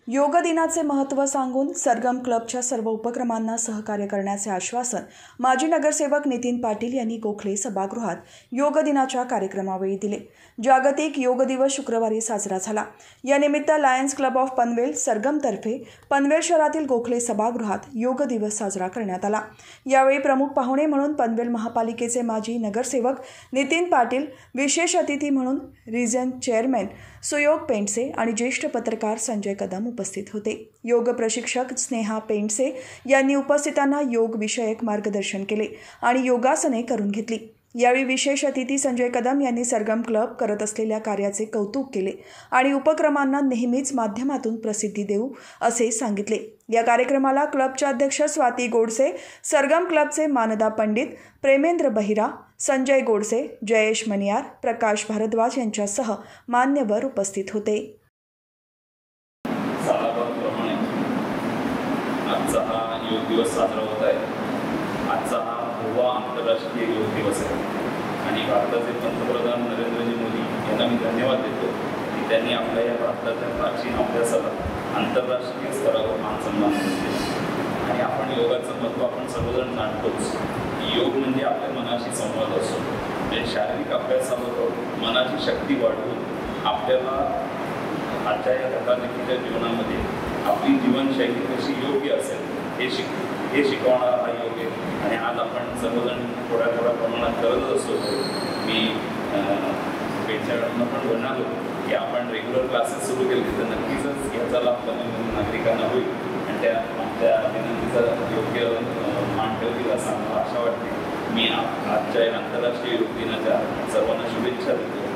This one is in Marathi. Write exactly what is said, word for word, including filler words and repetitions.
योग दिनाचे महत्त्व सांगून सरगम क्लबच्या सर्व उपक्रमांना सहकार्य करण्याचे आश्वासन माजी नगरसेवक नितीन पाटील यांनी गोखले सभागृहात योग दिनाच्या कार्यक्रमावेळी दिले। जागतिक योग दिवस शुक्रवारी साजरा झाला। या निमित्त लायन्स क्लब ऑफ पनवेल सरगमतर्फे पनवेल शहरातील गोखले सभागृहात योग दिवस साजरा करण्यात आला। यावेळी प्रमुख पाहुणे म्हणून पनवेल महापालिकेचे माजी नगरसेवक नितीन पाटील, विशेष अतिथी म्हणून रिजन चेअरमॅन सुयोग पेंडसे आणि ज्येष्ठ पत्रकार संजय कदम उपस्थित होते। योग प्रशिक्षक स्नेहा पेंडसे यांनी उपस्थितांना योग विषयक मार्गदर्शन केले आणि योगासने करून घेतली। यावेळी विशेष अतिथी संजय कदम यांनी सरगम क्लब करत असलेल्या कार्याचे कौतुक केले आणि उपक्रमांना नेहमीच माध्यमातून प्रसिद्धी देऊ असे सांगितले। या कार्यक्रमाला क्लबच्या अध्यक्ष स्वाती गोडसे, सरगम क्लबचे मानदा पंडित, प्रेमेंद्र बहिरा, संजय गोडसे, जयेश मनियार, प्रकाश भारद्वाज यांच्यासह मान्यवर उपस्थित होते। आजचा हा योग दिवस साजरा होत आहे। आजचा हा गोवा आंतरराष्ट्रीय योग दिवस आहे आणि भारताचे पंतप्रधान नरेंद्रजी मोदी यांना मी धन्यवाद देतो की त्यांनी आपल्या या भारताच्या प्राचीन अभ्यासाला आंतरराष्ट्रीय स्तरावर मान सन्मान दिला। आणि आपण योगाचं महत्त्व आपण सर्वजण जाणतोच। योग म्हणजे आपल्या मनाशी संवाद असतो। म्हणजे शारीरिक अभ्यासाबरोबर मनाची शक्ती वाढवून आपल्याला आजच्या या धकाधकीच्या जीवनामध्ये आपली जीवनशैली कशी योग्य असेल हे शिक हे शिकवणारा हा योग आहे। आणि आज आपण सर्वजण थोड्या थोड्या प्रमाणात करत असतो। मी पेटच्याकडून पण म्हणालो की आपण रेग्युलर क्लासेस सुरू केले तर नक्कीच याचा लाभ पनवेल नागरिकांना होईल आणि त्या त्या विनंतीचा योग्य मान ठेवतील असं मला आशा वाटते। मी आजच्या या आंतरराष्ट्रीय योग दिनाच्या सर्वांना शुभेच्छा देतो।